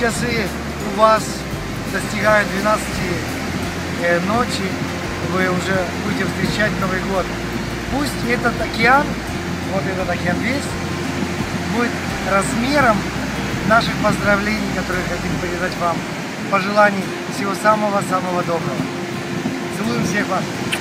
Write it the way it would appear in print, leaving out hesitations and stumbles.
часы у вас достигают 12 ночи, вы уже будете встречать Новый год. Пусть этот океан, вот этот океан весь, будет размером наших поздравлений, которые хотим передать вам, пожеланий всего самого-самого доброго. Целуем всех вас!